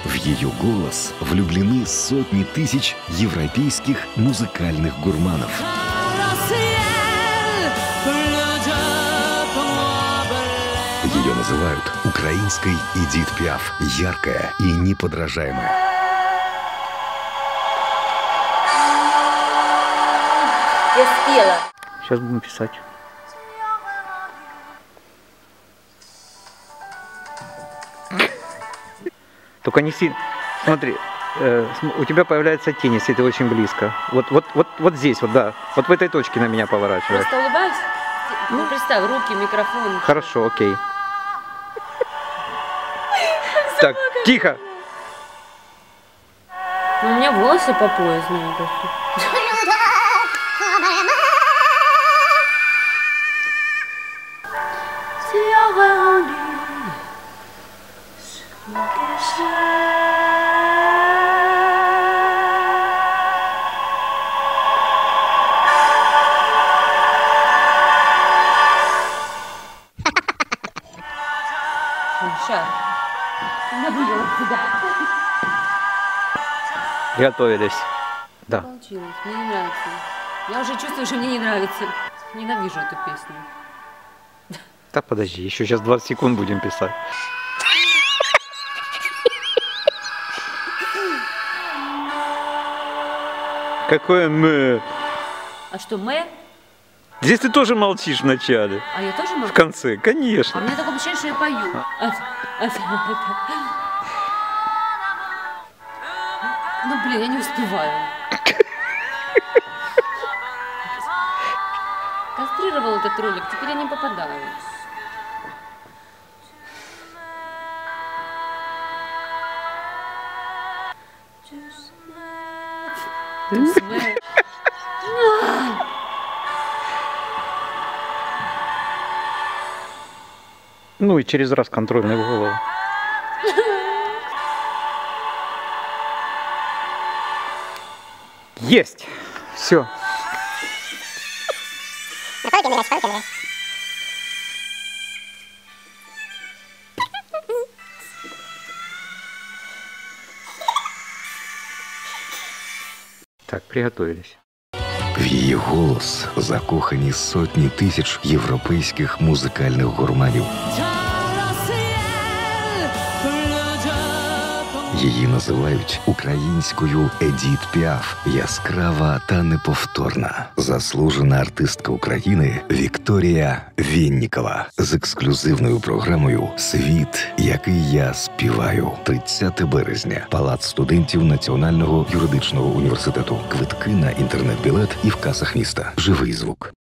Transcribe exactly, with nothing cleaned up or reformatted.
В ее голос влюблены сотни тысяч европейских музыкальных гурманов. Ее называют украинской Эдит Пиаф. Яркая и неподражаемая. Я спела. Сейчас будем писать. Только не сильно. Смотри, э, у тебя появляется тень, если ты очень близко. Вот, вот, вот, вот здесь, вот, да. Вот в этой точке на меня поворачивай. Просто улыбаюсь. Ну, представь, руки, микрофон. Хорошо, окей. Так, тихо. Ну, у меня волосы по пояс, ну, просто. Сейчас. Готовились. Да. Получилось. Мне не нравится. Я уже чувствую, что мне не нравится. Ненавижу эту песню. Так, подожди, еще сейчас двадцать секунд будем писать. Какое мы? А что, мы? Здесь ты тоже молчишь в начале. А я тоже могу? В конце, конечно. А у меня такое ощущение, что я пою. Ну, блин, я не успеваю. Кастрировал этот ролик, теперь я не попадаю. Ну и через раз контрольный в голову. Есть! Все. Так, приготовились. В її голос закохані сотні тисяч європейських музикальних гурманів. Її називають українською Едит Піаф. Яскрава та неповторна. Заслужена артистка України Вікторія Вєннікова з ексклюзивною програмою «Світ, який я співаю». тридцятого березня. Палац студентів Національного юридичного університету. Квитки на інтернет-білет і в касах міста. Живий звук.